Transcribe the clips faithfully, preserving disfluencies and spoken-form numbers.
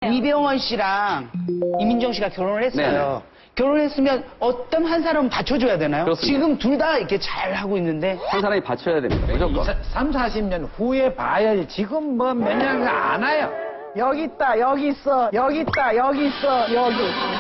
이병헌 씨랑 이민정 씨가 결혼을 했어요. 네. 결혼했으면 어떤 한 사람은 받쳐줘야 되나요? 그렇습니다. 지금 둘 다 이렇게 잘 하고 있는데 한 사람이 받쳐야 됩니다. 무조건. 삼, 사십 년 후에 봐야지. 지금 뭐 몇 년을 안 와요. 여기 있다, 여기 있어, 여기 있다, 여기 있어, 여기.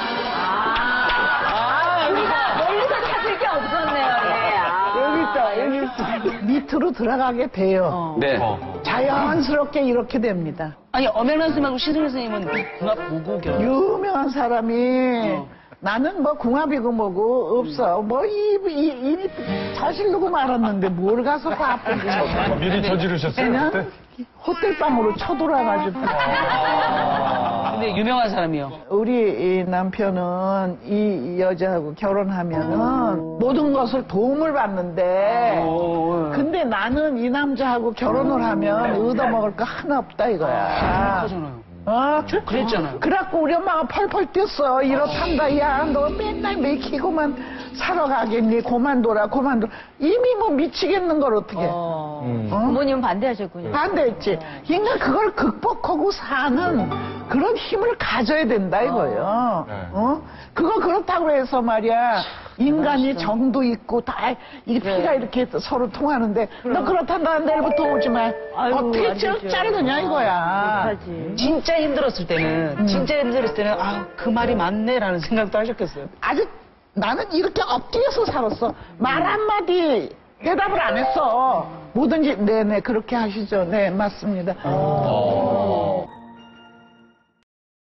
아, 멀리서, 멀리서 찾을 게 없었네요, 예. 아. 여기 있다, 여기 있어. 밑으로 들어가게 돼요. 네. 자연스럽게 이렇게 됩니다. 아니 엄연한 스님하고 시승 스님은 궁합 보고 결혼. 유명한 사람이 나는 뭐 궁합이고 뭐고 없어. 뭐 이, 이, 이미 저지르고 말았는데 뭘 가서 바쁘고. 미리 저지르셨어요? 그냥 호텔방으로 쳐돌아가지고. 근데 유명한 사람이요. 우리 이 남편은 이 여자하고 결혼하면은 모든 것을 도움을 받는데 근데 나는 이 남자하고 결혼을 하면 얻어먹을 거 하나 없다 이거야. 하잖아요. 어? 그랬잖아요. 그래갖고 우리 엄마가 펄펄 뛰었어. 이렇단다. 야, 너 맨날 맥히고만 살아가겠니? 그만둬라, 그만둬라. 이미 뭐 미치겠는 걸 어떻게. 어. 어? 부모님은 반대하셨군요. 반대했지. 그러니까 그걸 극복하고 사는 그런 힘을 가져야 된다 이거예요. 네. 어? 그거 그렇다고 해서 말이야. 인간이 정도 있고 다 이게 피가 이렇게 서로 통하는데 너 그렇단다 내일부터 오지 마. 아이고, 어떻게 안 되죠. 자르느냐 이거야. 못하지. 진짜 힘들었을 때는 진짜 힘들었을 때는 아 그 말이 맞네라는 생각도 하셨겠어요. 아주 나는 이렇게 엎드려서 살았어. 말 한마디 대답을 안 했어. 뭐든지 네네 그렇게 하시죠. 네 맞습니다.